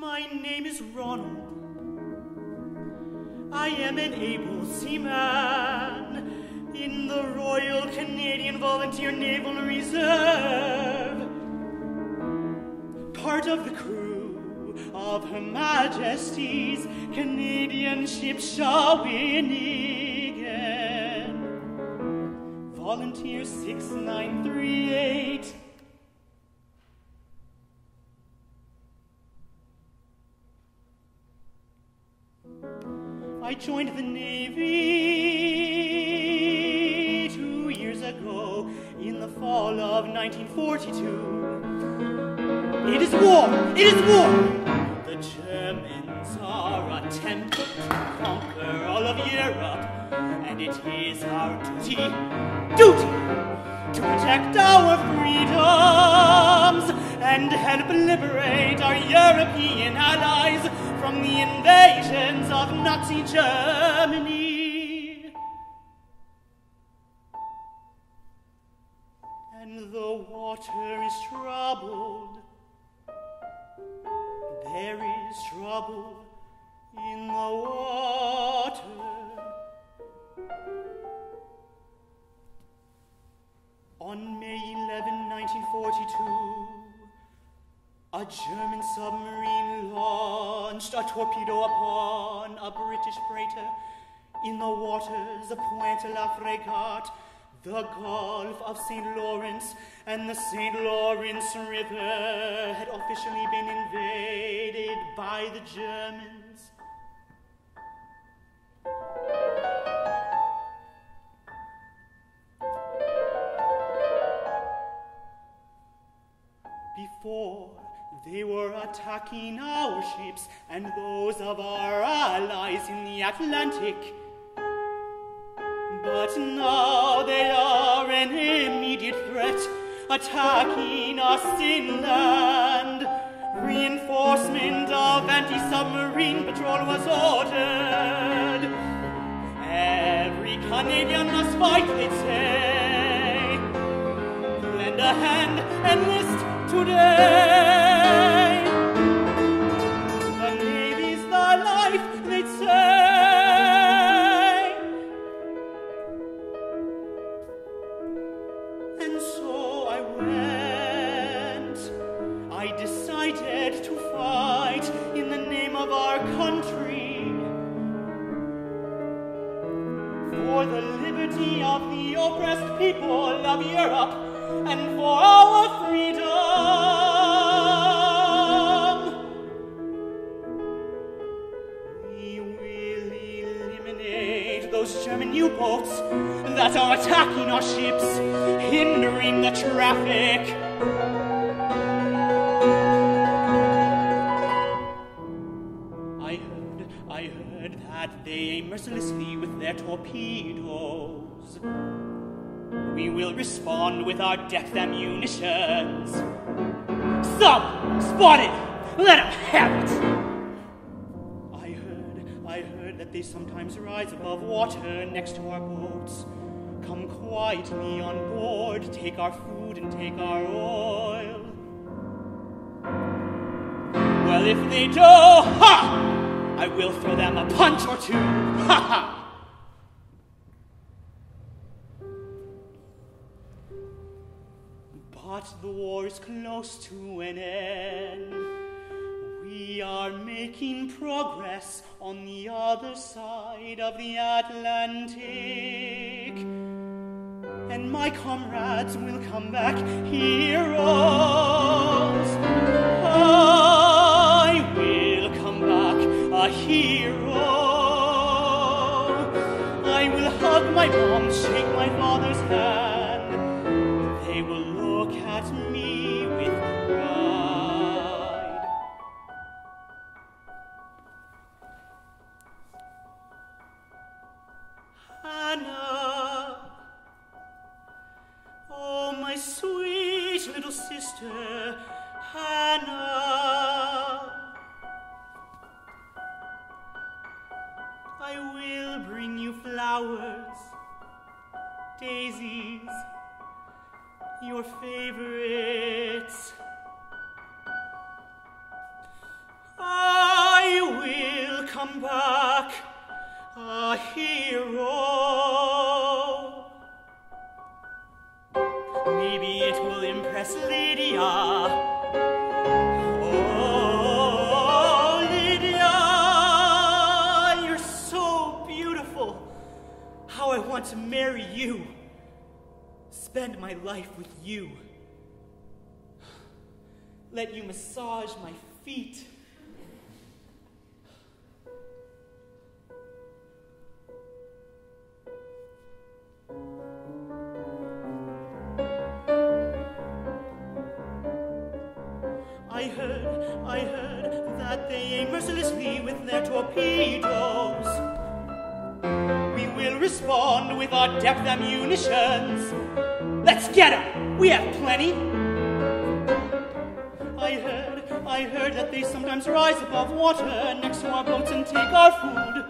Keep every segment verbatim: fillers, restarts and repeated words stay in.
My name is Ronald. I am an able seaman in the Royal Canadian Volunteer Naval Reserve. Part of the crew of Her Majesty's Canadian ship Shawinigan. Volunteer six nine three eight. I joined the Navy two years ago in the fall of nineteen forty-two. It is war! It is war! The Germans are attempting to conquer all of Europe, and it is our duty, duty, to protect our freedoms and help liberate our European allies from the invasions of Nazi Germany. And the water is troubled. There is trouble in the water. On May eleventh, nineteen forty-two, a German submarine launched a torpedo upon a British freighter in the waters of Pointe la Frégate, the Gulf of Saint Lawrence, and the Saint Lawrence River had officially been invaded by the Germans. Before they were attacking our ships and those of our allies in the Atlantic. But now they are an immediate threat, attacking us inland. Reinforcement of anti-submarine patrol was ordered. Every Canadian must fight, they'd say. Lend a hand, enlist today. The Navy's the life, they'd say. And so I went. I decided to fight in the name of our country, for the liberty of the oppressed people of Europe, and for our freedom. We will eliminate those German U-boats that are attacking our ships, hindering the traffic. I heard, I heard that they aim mercilessly with their torpedoes. We will respond with our depth ammunitions. Some spotted! Let them have it! I heard, I heard that they sometimes rise above water next to our boats, come quietly on board, take our food and take our oil. Well, if they do, ha! I will throw them a punch or two, ha ha! But the war is close to an end. We are making progress on the other side of the Atlantic. And my comrades will come back heroes. I will come back a hero. I will hug my mom, shake my father's hand. They will look at me with pride. Hannah, oh my sweet little sister, Hannah, I will bring you flowers, daisies, your favorites. spend my life with you. Let you massage my feet. I heard, I heard that they aim mercilessly with their torpedoes. We will respond with our depth ammunitions. Let's get 'em! We have plenty. I heard, I heard that they sometimes rise above water next to our boats and take our food.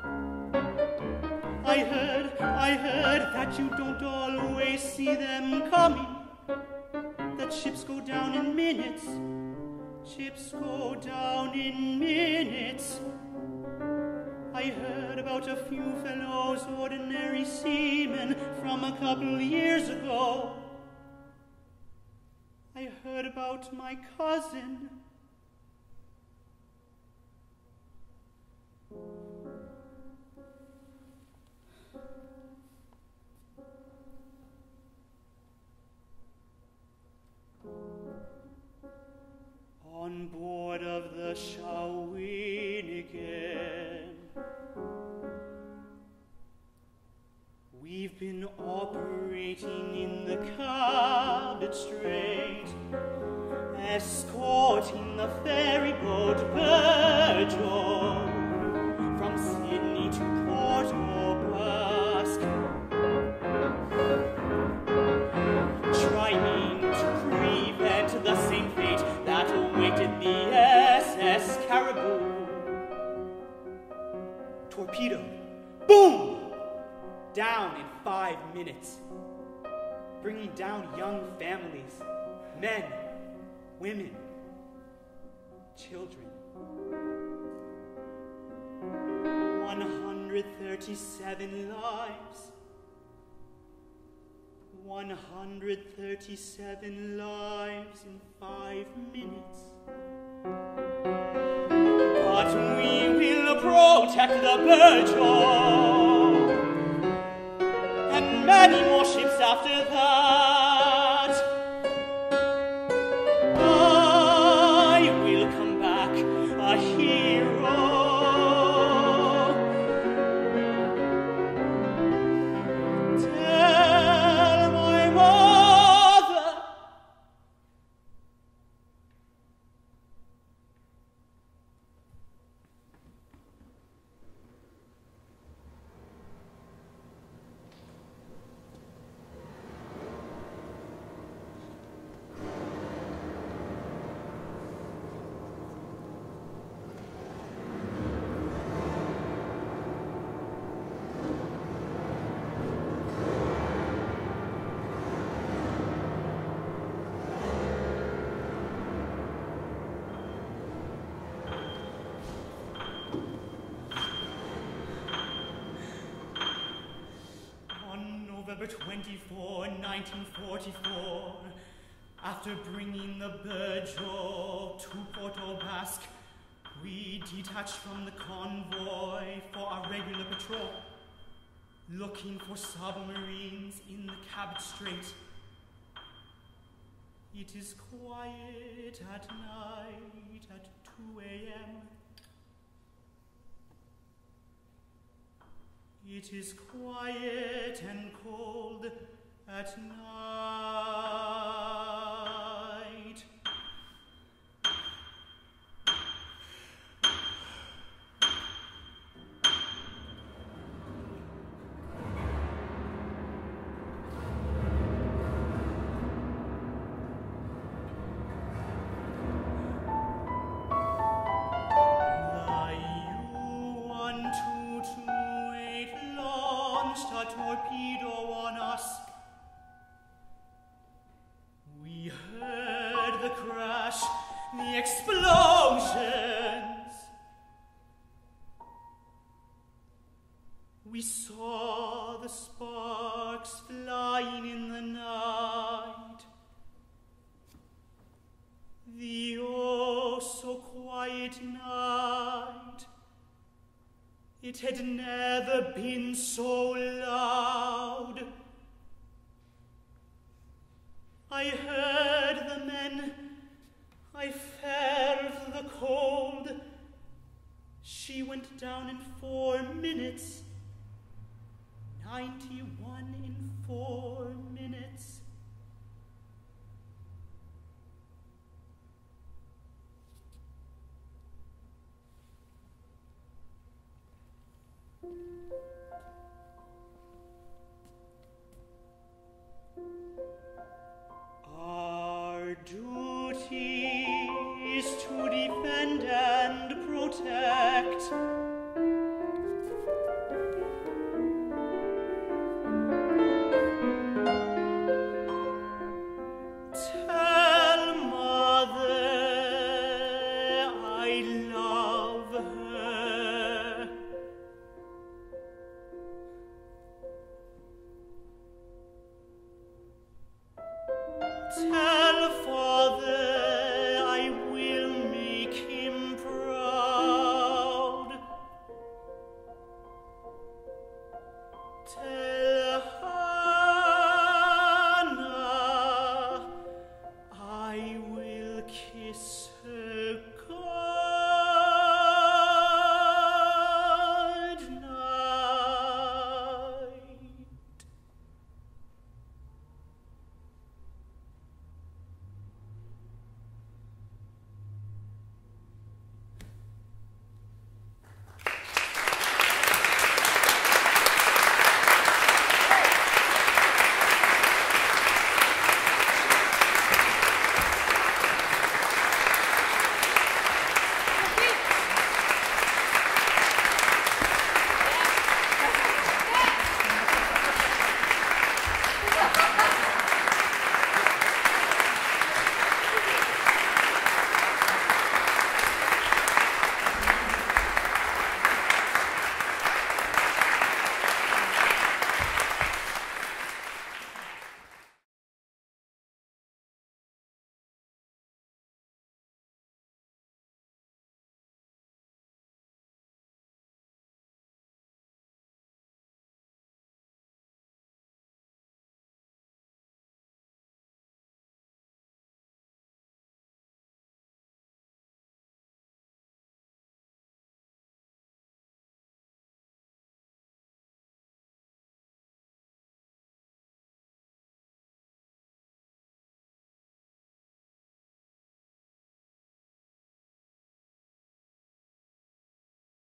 I heard, I heard that you don't always see them coming. That ships go down in minutes. Ships go down in minutes. I heard about a few fellows, ordinary seamen, from a couple years ago. I heard about my cousin. On board of the Shawinigan, we've been operating in the Cabot Straight, escorting the ferry boat Virgil from Sydney to Port Basque, trying to prevent the same fate that awaited the S S Caribou. Torpedo. Boom! Down in five minutes. Bringing down young families, men, women, children. one hundred thirty-seven lives. one hundred thirty-seven lives in five minutes. But we will protect the Virgil and many more ships after that. I will come back a hero. Tell my mother. November twenty-fourth, nineteen forty-four, after bringing the Virgil to Port Basque, we detached from the convoy for our regular patrol, looking for submarines in the Cabot Straight. It is quiet at night at two a.m. It is quiet and cold at night. A torpedo on us. We heard the crash, the explosions. We saw the sparks flying in the night. The oh so quiet night. It had never been so loud. I heard the men, I felt the cold. She went down in four minutes, ninety-one in four minutes. Our duty is to defend and protect